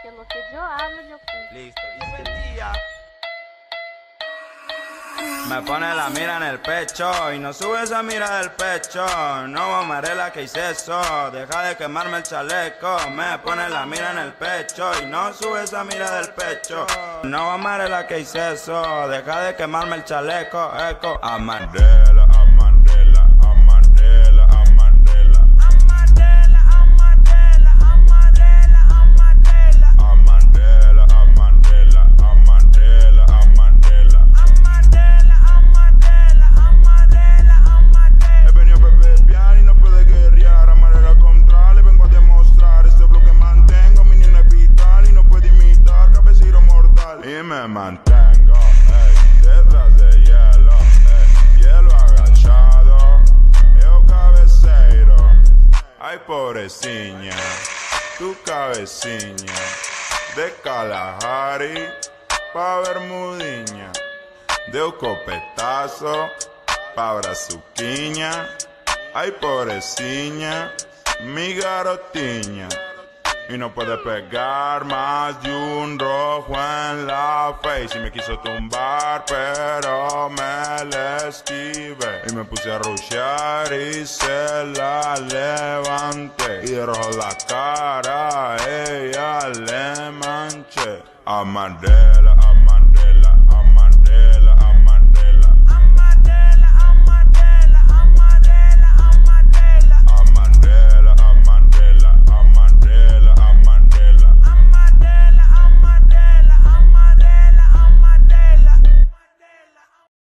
que lo que yo hablo, yo cumplo. Listo. Y sentía. Me pone la mira en el pecho y no sube esa mira del pecho. No, amarela, que hice eso. Deja de quemarme el chaleco. Me pone la mira en el pecho y no sube esa mira del pecho. No, amarela, que hice eso. Deja de quemarme el chaleco. Eco. Amarela, amarela, amarela, amarela. Amarela, amarela, amarela, amarela. Amarela, amarela, amarela, amarela. He venido a beber y no puede guerrear. Amarela contra, le vengo a demostrar. Este bloque mantengo, mi niño es vital y no puede imitar cabecero mortal. Y me mantengo, detrás de hielo, hielo agachado, yo cabeceiro. Ay, pobrecilla, tu cabeciña, de Kalahari pa' Bermudiña, de un copetazo pa' Brazuquiña. Ay, pobrecilla, mi garotiña. Y no puede pegar más de un rojo en la face. Y me quiso tumbar, pero me le esquivé. Y me puse a rushear y se la levanté. Y de rojo la cara, ella le manché. Amarela,